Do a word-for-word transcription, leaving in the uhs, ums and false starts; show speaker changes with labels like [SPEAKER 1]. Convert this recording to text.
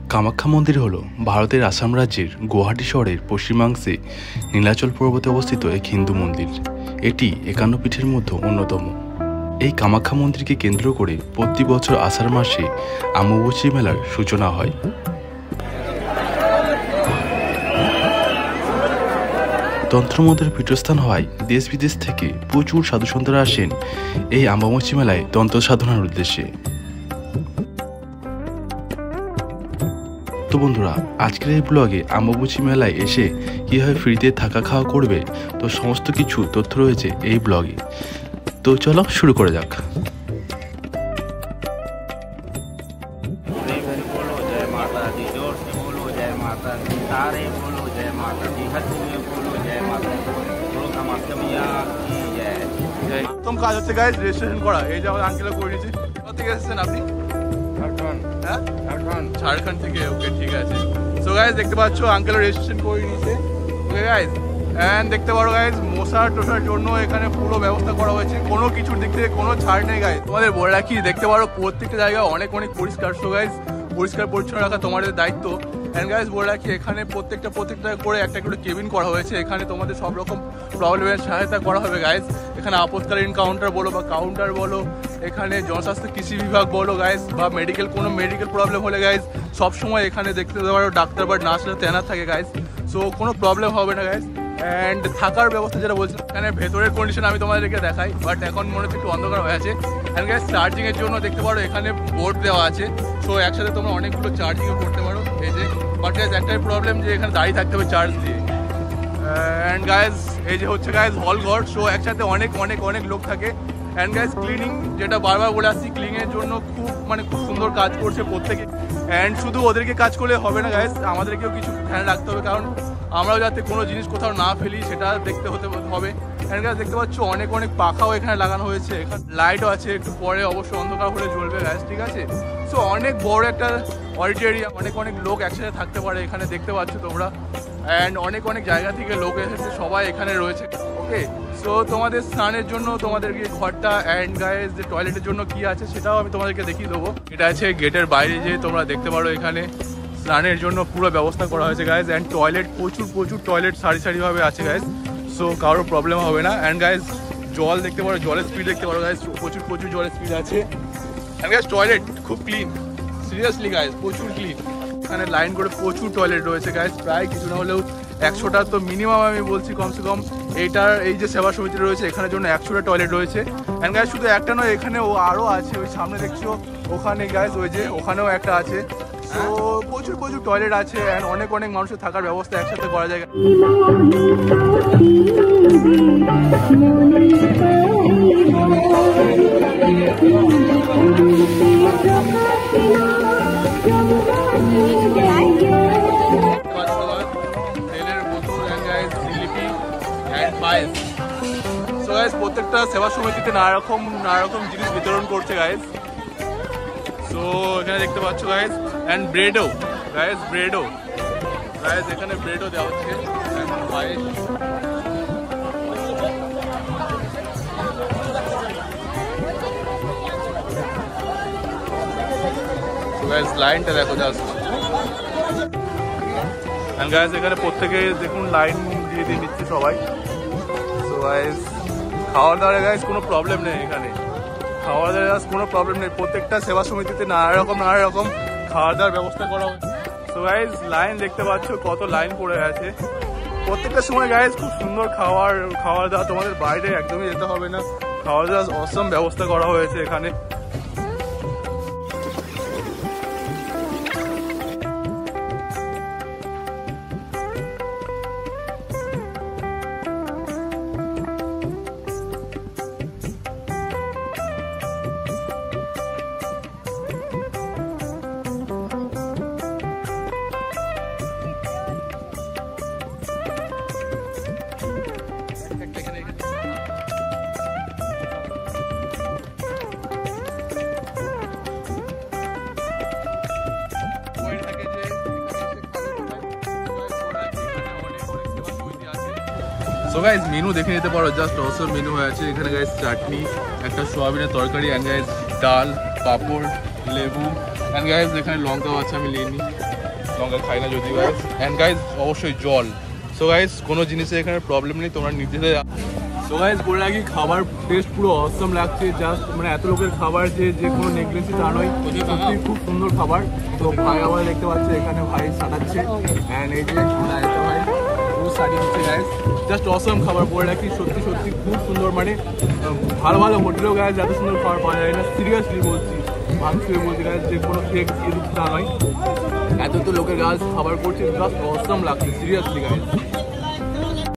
[SPEAKER 1] কামাখ্যা মন্দির হলো ভারতের আসাম রাজ্যের গুয়াহাটি শহরের পশ্চিমাংশে নীলাচল পর্বতে অবস্থিত এক হিন্দু মন্দির। এটি একান্ন পীঠের মধ্যে অন্যতম। এই কামাখ্যা মন্দিরকে কেন্দ্র করে প্রতি বছর আষাঢ় মাসে আম্বুবাচি মেলার সূচনা হয়। তন্ত্রমন্ত্রের পীঠস্থান হওয়ায় দেশ বিদেশ থেকে প্রচুর সাধুসন্তরা আসেন এই আম্বুবাচি মেলায় তন্ত্র সাধনার উদ্দেশ্যে। তো বন্ধুরা, আজকের এই ব্লগে আম্বুবাচি মেলায় এসে কীভাবে ফ্রিতে থাকা খাওয়া করবে, তো সমস্ত কিছু তথ্য রয়েছে এই ব্লগে। তো চলো শুরু করে যাক।
[SPEAKER 2] প্রথম কাজ হচ্ছে গাইজ রেজিস্ট্রেশন করা। এই যে আমাদের আঙ্কেল করে নিয়েছি। কোথা থেকে এসেছেন আপনি? ঝাড়খণ্ড। হ্যাঁ, ঝাড়খণ্ড ঝাড়খণ্ড থেকে। ওকে, ঠিক আছে। সো গাইজ দেখতে পাচ্ছ আঙ্কেল রেজিস্ট্রেশন করে নিয়েছে। ওকে গাইজ, অ্যান্ড দেখতে পারো গাইজ মশা টোসার জন্য এখানে পুরো ব্যবস্থা করা হয়েছে। কোনো কিছুর দিক থেকে কোনো ছাড় নেই গাইজ। তোমাদের বলে রাখি, দেখতে পারো প্রত্যেকটা জায়গা অনেক অনেক পরিষ্কার। সো গাইজ পরিষ্কার পরিচ্ছন্ন রাখা তোমাদের দায়িত্ব। অ্যান্ড গাইজ বলে রাখি, এখানে প্রত্যেকটা প্রত্যেকটা করে একটা করে কেবিন করা হয়েছে। এখানে তোমাদের সব রকম প্রবলেমের সহায়তা করা হবে গাইজ। এখানে আপৎকালীন কাউন্টার বলো বা কাউন্টার বলো, এখানে জনস্বাস্থ্য কৃষি বিভাগ বলো গাইজ, বা মেডিকেল কোনো মেডিকেল প্রবলেম হলে গাইজ সবসময় এখানে দেখতে পারো ডাক্তার বা নার্সরা তেনা থাকে গাইজ। সো কোনো প্রবলেম হবে না গাইজ। অ্যান্ড থাকার ব্যবস্থা যেটা বলছিলাম, এখানে ভেতরের কন্ডিশন আমি তোমাদেরকে দেখাই, বাট এখন মনে হচ্ছে একটু অন্ধকার হয়ে আছে। অ্যান্ড গাইজ চার্জিংয়ের জন্য দেখতে পারো এখানে বোর্ড দেওয়া আছে। সো একসাথে তোমরা অনেকগুলো চার্জিংও করতে পারো। এই যে, বাট গাইজ একটাই প্রবলেম যে এখানে দাঁড়িয়ে থাকতে হবে চার্জ দিয়ে। অ্যান্ড গাইজ এই যে হচ্ছে গাইজ হল ঘর। সো একসাথে অনেক অনেক অনেক লোক থাকে। অ্যান্ড গাইজ ক্লিনিং, যেটা বারবার বলে আসছি, ক্লিনিংয়ের জন্য খুব মানে খুব সুন্দর কাজ করছে প্রত্যেকে। অ্যান্ড শুধু ওদেরকে কাজ করলে হবে না গাইজ, আমাদেরকেও কিছু ধ্যান রাখতে হবে, কারণ আমরাও যাতে কোনো জিনিস কোথাও না ফেলি সেটা দেখতে হতে হবে। অ্যান্ড গাইজ দেখতে পাচ্ছ অনেক অনেক পাখাও এখানে লাগানো হয়েছে। এখানে লাইটও আছে, একটু পরে অবশ্যই অন্ধকার হলে জ্বলবে গাইজ, ঠিক আছে? সো অনেক বড় একটা অডিটোরিয়াম, অনেক অনেক লোক একসাথে থাকতে পারে এখানে, দেখতে পাচ্ছ তোমরা। অ্যান্ড অনেক অনেক জায়গা থেকে লোক এসেছে, সবাই এখানে রয়েছে। ওকে, সো তোমাদের স্নানের জন্য তোমাদের গিয়ে ঘরটা অ্যান্ড গাইজ যে টয়লেটের জন্য কি আছে সেটাও আমি তোমাদেরকে দেখিয়ে দেবো। এটা আছে গেটের বাইরে, যে তোমরা দেখতে পারো এখানে স্নানের জন্য পুরো ব্যবস্থা করা হয়েছে গাইজ। অ্যান্ড টয়লেট, প্রচুর প্রচুর টয়লেট সারি সারিভাবে আছে গাইজ। সো কারোর প্রবলেম হবে না। অ্যান্ড গাইজ জল দেখতে পারো, জলের স্পিড দেখতে পারো গাইজ, প্রচুর প্রচুর জলের স্পিড আছে। অ্যান্ড গাইজ টয়লেট খুব ক্লিন, সিরিয়াসলি গাইজ প্রচুর ক্লিন। এখানে লাইন করে প্রচুর টয়লেট রয়েছে গাইজ, প্রায় কিছু না হলেও একশোটা তো মিনিমাম আমি বলছি কমসে কম। এইটার এই যে সেবা সমিতি রয়েছে এখানের জন্য একশোটা টয়লেট রয়েছে। অ্যান্ড গাইজ শুধু একটা নয়, এখানে ও আরও আছে, ওই সামনে দেখছো ওখানে গাইজ, ওই যে ওখানেও একটা আছে। তো প্রচুর প্রচুর টয়লেট আছে। অ্যান্ড অনেক অনেক মানুষের থাকার ব্যবস্থা একসাথে করা যায়। তেলের বোতল অ্যান্ড গাইজ জিলিপি অ্যান্ড পায়েস। সো গাইজ প্রত্যেকটা সেবা সমিতিতে নানা রকম নানা রকম জিনিস বিতরণ করছে গাইজ। সো এখানে দেখতে পাচ্ছ গাইজ। অ্যান্ড ব্রেডও গাইজ, ব্রেডও গাইজ এখানে ব্রেডও দেওয়া হচ্ছে। পায়েস, গাইজ লাইনটা দেখো জাস্ট। অ্যান্ড গাইজ এখানে প্রত্যেকে দেখুন লাইন দিয়ে দিয়ে নিচ্ছে সবাই। সো গাইজ খাওয়া দাওয়ার গাইজ কোনো প্রবলেম নেই এখানে, খাওয়া দাওয়ার গাইজ কোনো প্রবলেম নেই। প্রত্যেকটা সেবা সমিতিতে নানা রকম নানা রকম খাওয়া দাওয়ার ব্যবস্থা করা হয়েছে। সো গাইজ লাইন দেখতে পাচ্ছ, কত লাইন পড়ে আছে। প্রত্যেকটা সময় গাইজ খুব সুন্দর খাওয়ার খাওয়া দাওয়া, তোমাদের বাইরে একদমই যেতে হবে না। খাওয়া দাওয়া অসম ব্যবস্থা করা হয়েছে এখানে। সো গাইজ মেনু দেখে নিতে পারো, জাস্ট অসম মেনু হয়ে আছে এখানে গাইজ। চাটনি, একটা সোয়াবিনের তরকারি, অ্যান্ড গাইজ ডাল, পাঁপড়, লেবু, অ্যান্ড গাইজ এখানে লঙ্কাও আছে, আমি নিয়ে নিই, লঙ্কা খাই না যদি গাইজ। অ্যান্ড গাইজ অবশ্যই জল। সো গাইজ কোনো জিনিসে এখানে প্রবলেম নেই, তোমরা নির্দিতে। সো গাইজ বলে রাখি খাবার টেস্ট পুরো অসম লাগছে, জাস্ট মানে এত লোকের খাবার যে যে কোনো নেগলেসি তা নয়, সত্যি খুব সুন্দর খাবার। তো ভাই আবার দেখতে পাচ্ছে এখানে ভাই সাটাচ্ছে, অ্যান্ড এই যে একটা ভাই পুরো সাটিয়ে দিচ্ছে গাইজ, জাস্ট অসম খাবার বলে রাখি, সত্যি সত্যি খুব সুন্দর। মানে ভালো ভালো হোটেলেও গাইজ এত সুন্দর খাবার পাওয়া যায় না, সিরিয়াসলি বলছি, ভাবছিয়ে বলছি গাইজ, যে কোনো ফেক তা নয়, এত তো লোকের গাছ খাবার করছে, জাস্ট অসম লাগছে সিরিয়াসলি গাইজ।